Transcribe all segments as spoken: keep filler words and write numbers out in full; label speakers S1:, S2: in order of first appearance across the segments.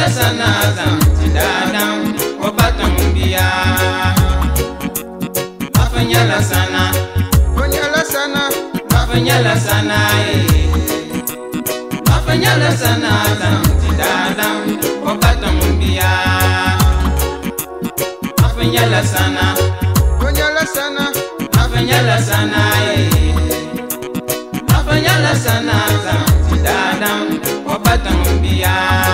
S1: sana zam tidadam obatam biya afanyala sana
S2: Fanyala sana,
S1: afanyala sana eh afanyala sana zam tidadam obatam biya afanyala sana
S2: fanyala sana,
S1: afanyala sana eh afanyala sana zam tidadam obatam biya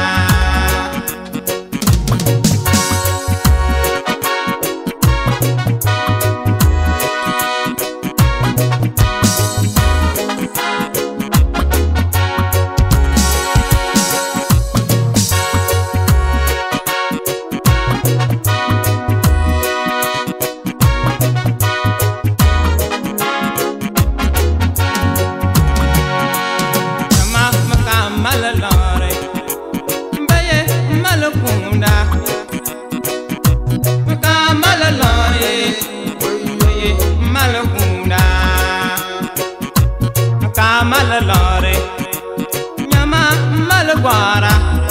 S1: Malore, nyama malwara,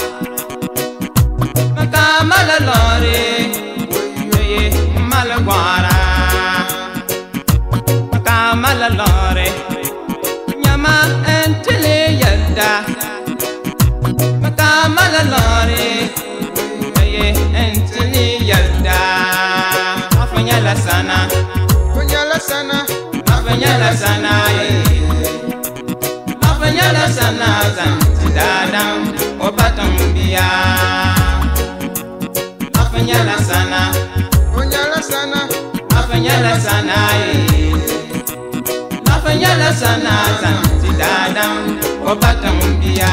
S1: maka malore, ye malwara, maka malore, nyama entele yada, maka malore, ye entele yada, afanyala sana,
S2: fanyala sana,
S1: afanyala sana ye. Afanyala sana zam tidadam obatam biya afanyala sana
S2: fanyala sana,
S1: afanyala sana eh afanyala sana zam tidadam obatam biya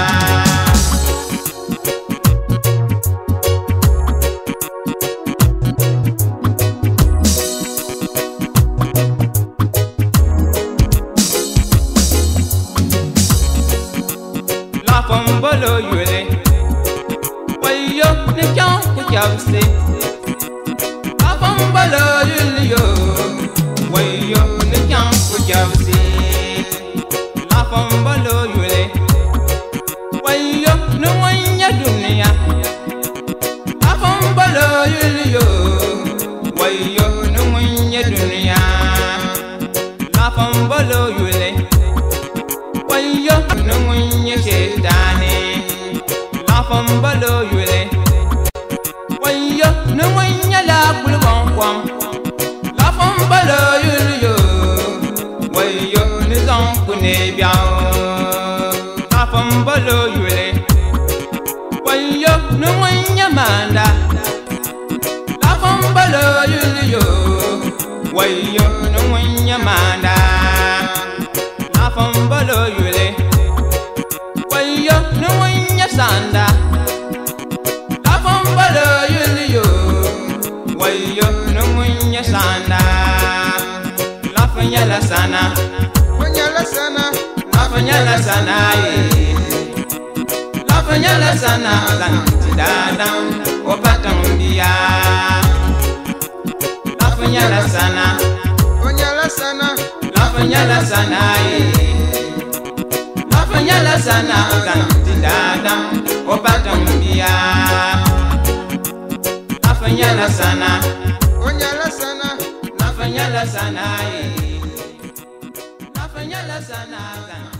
S1: Bolo yule, wayo ne kyan ku kyawse. Afam bolo yule yo, wayo ne kyan ku kyawse. Afam bolo yule, wayo ne wanya dunia. Afam bolo yule yo, wayo ne wanya dunia. Afam bolo yule, wayo ne wanya shetani. Fambalo yule wayo no wanya la bulwan kwam la fambalo yule yo wayo ni zon kune biao la fambalo yule wayo no wanya manda la fambalo yule yo wayo no wanya manda la fambalo yule wayo no wanya sanda afambalo yuli yo wayo no munya sanda lafanyala sana
S2: fanyala sana,
S1: lafanyala sana eh lafanyala sana zam tidadam obatam biya lafanyala sana
S2: fanyala sana,
S1: lafanyala sana eh lafanyala sana zam tidadam obatam biya afanyala sana
S2: fanyala sana,
S1: afanyala sana eh afanyala sana